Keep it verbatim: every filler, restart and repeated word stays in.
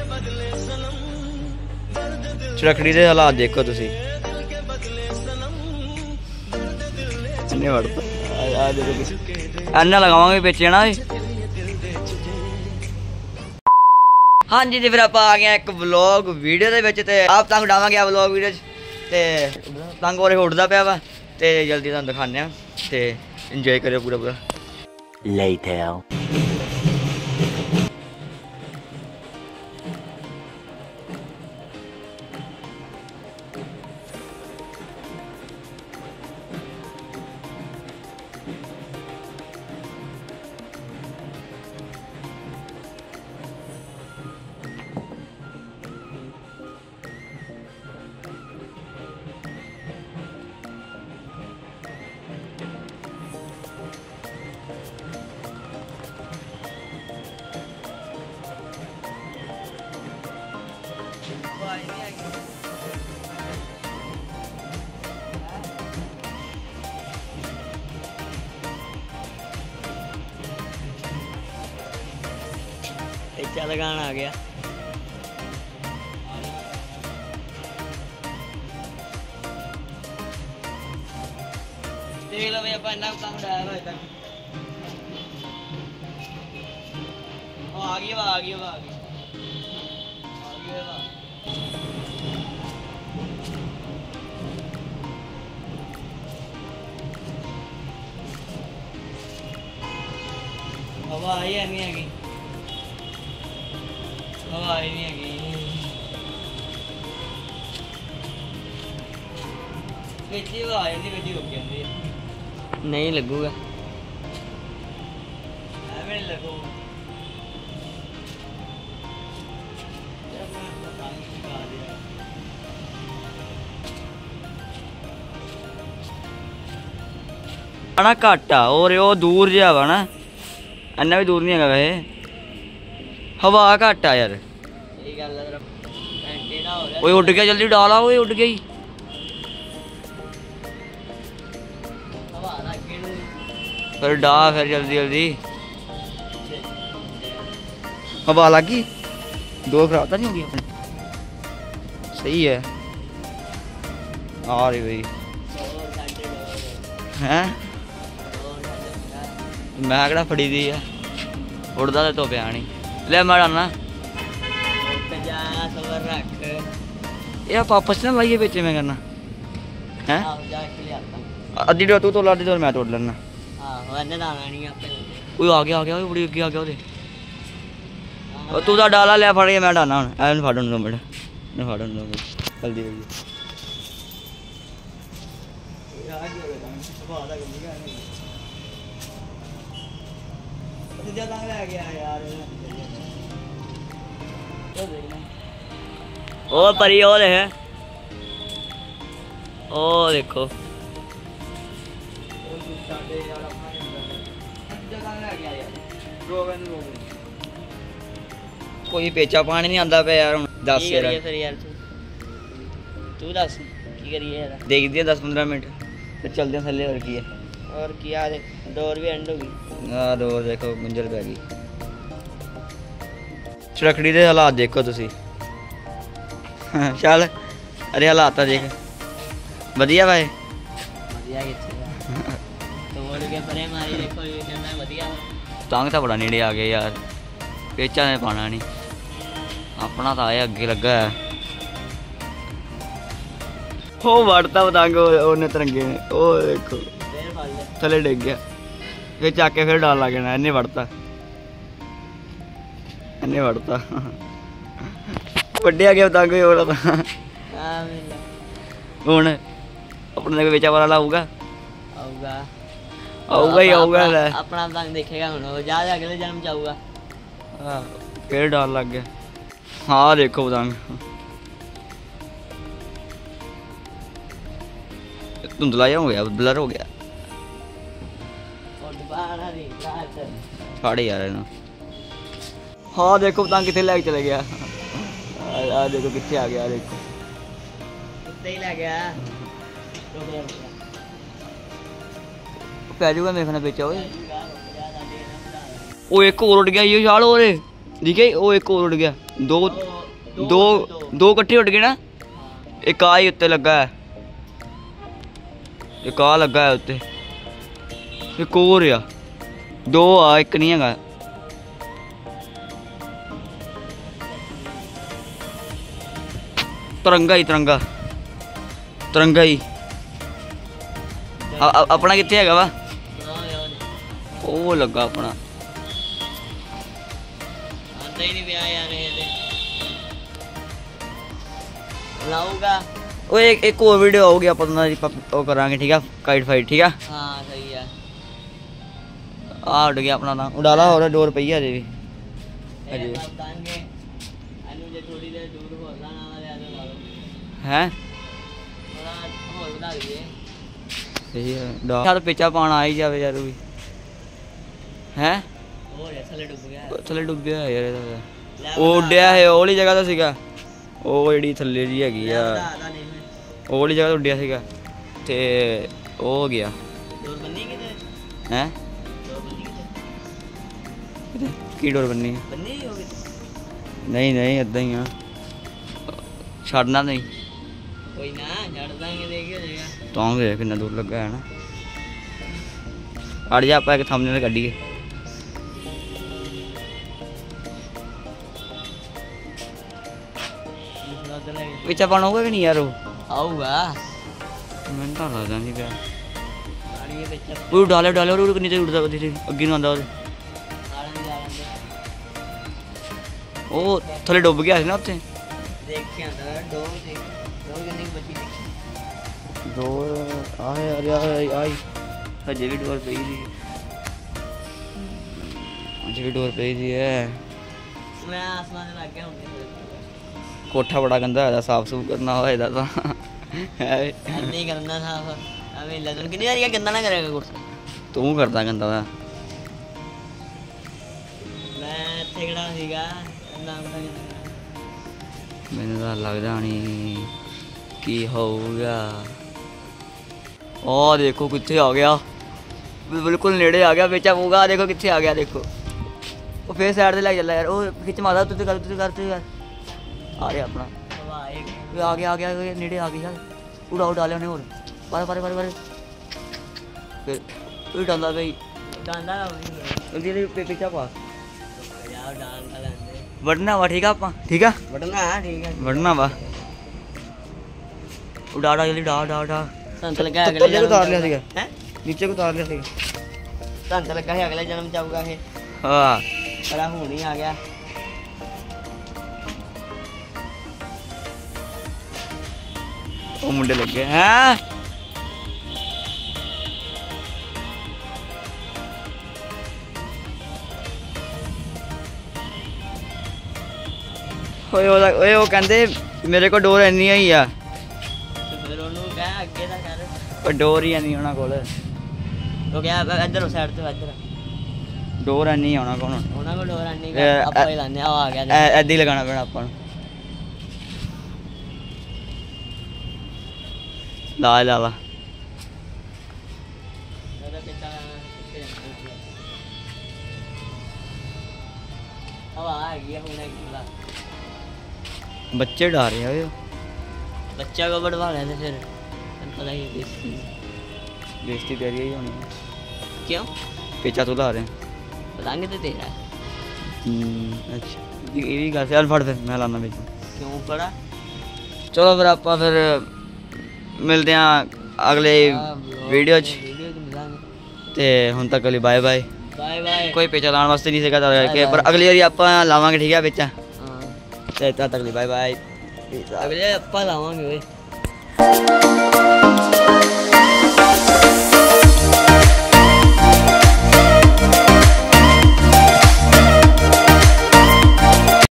चरखड़ी के हालात देखो तुसी अन्ना लगावांगे बेचे ना। हाँ जी जी फिर आप आ गए एक व्लॉग वीडियो दे विच ते आप तंग डावांगे व्लॉग वीडियो ते तंग और उड़दा पिया वा ते जल्दी तुहानूं दिखाने आ ते इंजॉय करियो पूरा पूरा। Later. चल गाना आ गया। देख लो भैया पन्ना काम डाया हुआ है। ओ आ गई आ गई आ गई आ गई। हवा आई है नहीं है हवा आई नहीं है बेची हवा आई नहीं बेची रुक जाती है नहीं लगूगा नहीं लगूगा। ना घट आ और वो दूर जहा वा ना इन्ना भी दूर नहीं है वैसे हवा घट आ यार। वो उड़ गया जल्दी डाला वो उड़ गई फिर डा फिर जल्दी जल्दी हवा लगी दो खराब तो नहीं होगी अपने सही है आ रही भाई हैं मैं कड़ा फड़ी दी है उड़दा तो पिया नहीं ले मैं डालना यार वापस ना लाइए बेचे मैं करना है अद्धी डोर तू तोड़ अद्धी डोर मैं तोड़ लेना। कोई आ गया आ गया बड़ी अगे आ गया और तू तो डाला लिया फड़ के मैं डालना हूँ ऐन फाड़ दो मिनट फाड़ दो मिनट जल्दी जल्दी ओ परी ओ है ओ देखो कोई पेचा पानी नहीं आंदा पे यार दस यार फिर यार तू दस की करिए यार देख दिया दस पंद्रह मिनट फिर चलते हैं थल्ले और की है और किया डोर भी एंड होगी हाँ डोर देखो गुंजल पै गई। चरखड़ी के हालात देखो तुसी चल अरे हालात देख वधिया भाई तंग तो बड़ा नेड़े आ गया यार पेचा ने पाना नहीं अपना तो आया अगे लगा है वो वड़ता पतंग उन्हें तरंगे ने ओ देखो थले डिग गया फिर चक के फिर डाल लग गया इन्हें वड़ता इन्हें वड़ता वड्डिया गया पतंग हो रहा हूँ अपने बेचा वाला आऊगा आऊगा आऊगा ही आऊगा अपना पतंग देखेगा हूँ जा अगले जन्म च आऊगा हाँ फिर डाल लग गया। हाँ देखो पतंग धुंधला हो गया ब्लर हो गया फाड़े यार ना। हाँ देखो पतंग कितने लैके चले गया आ देखो कितने आ गया देखो ही लै गया पै जाऊगा मेरे खाना बेचा वो एक और उड़ गया ये शाल हो रहे दिखे वो एक और उड़ गया दो दो दो इकट्ठे उड़ गए ना एक आ ही उत्ते लगा है एक आ लगा है उत्ते एक और आ दो आ एक नहीं है तिरंगा ही तिरंगा तिरंगा ही अपना कितने है वा वो लगा अपना लाऊंगा वो एक एक और वीडियो हो गया पता वो करांगे ठीक है काइट फाइट ठीक है हाँ सही है आ उड़ गया अपना ना उड़ाला हो रहा डोर पई है अजे भी अजे हैं सही है डा पिचा पाना आ ही जावे यार भी हैं थले डुब गया थले डुब गया यार ਉਹ ਉੱਡਿਆ ਹੈ ਉਹ ਵਾਲੀ ਜਗ੍ਹਾ ਤਾਂ ਸੀਗਾ ਉਹ ਜਿਹੜੀ ਥੱਲੇ ਜੀ ਹੈਗੀ ਆ ਉਹ ਵਾਲੀ ਜਗ੍ਹਾ ਤੋਂ ਉੱਡਿਆ ਸੀਗਾ ਤੇ ਉਹ ਹੋ ਗਿਆ ਡੋਰ ਬੰਨੀ ਕਿਤੇ ਹੈ ਡੋਰ ਬੰਨੀ ਕਿਤੇ ਕੀ ਡੋਰ ਬੰਨੀ ਬੰਨੀ ਹੋ ਗਈ ਨਹੀਂ ਨਹੀਂ ਇਦਾਂ ਹੀ ਆ ਛੱਡਣਾ ਨਹੀਂ ਕੋਈ ਨਾ ਛੱਡ ਦਾਂਗੇ ਦੇਖ ਹੋ ਜਾਏਗਾ ਤਾਂ ਵੇਖ ਕਿੰਨਾ ਦੂਰ ਲੱਗਾ ਹੈ ਨਾ ਅੜ ਜਾ ਆਪਾਂ ਇੱਕ ਥੰਬਨੇਲ ਕੱਢੀਏ पिछा पाना होगा कि नहीं यार आऊगा मैं तो लगता नहीं पिया वो डाले डाले और नीचे उड़ता धीरे अगे आंदा वो थले डुब गया ना उत्थे डोर आए अरे आई अजे भी डोर पई थी अजे भी डोर पई थी है मैं आसमान लग गया हूं कोठा बड़ा गंदा है साफ सूफ करना हो तो नहीं करना साफ हमें लगन कितनी यार गंदा ना करेगा कोठा तू करता गंदा वा मैं ठेगड़ा सीगा नाम का मैंने तो लगदा नहीं की होगा ओ देखो कितने आ गया बिल्कुल नेड़े आ गया बेचा होगा देखो कितने आ गया देखो वो फिर साइड से लग चला यार वो खिच मारदा तू कर तू कर तू कर आ रहा अपना आ गया आ गया नेड़े आ गया उड़ा उड़ा लिया और पारे पारे पारे पारे फिर फिर डांदा भाई डांदा जल्दी जल्दी पीछा पा यार डांदा लेंदे वड़ना वा ठीक है आपा ठीक है वड़ना है ठीक है वड़ना वा उड़ा उड़ा जल्दी डा डा डा संत लगा अगले जन्म उतार लिया सीगा हैं नीचे को उतार लिया सीगा संत लगा है अगले जन्म जाऊगा ये हां पर हुन ही आ गया वो मुंडे लग गए हैं ओए ओए वो कहंदे मेरे को डोर इन्नी ही आ फिर ओनू कह अगे दा कर पर डोर ही नहीं होना कोल तो क्या इधर साइड ते इधर डोर इन्नी होना कोन ओना को डोर इन्नी आपा ही लाने आ गया ऐदी ही लगाना पैना आपा ला ला ला बच्चे डा रहे हैं बच्चा को बढ़वा लेते फिर पता ही बेइज्जती बेइज्जती तेरी ही होनी क्यों पेचा तो ला रहे हैं बताएंगे तो तेरा अच्छा ये भी गल से फड़ फिर मैं लाना बेचा क्यों पड़ा चलो फिर आप फिर मिलते हैं अगले वीडियो ते हुण तक लिए बाय बाय बाय बाय कोई पेचा लाने वास्ते नहीं सीखा था पर अगली बारी आप लावांगे ठीक है पेचा ते तक लिए बाय बाय अगले आप लावांगे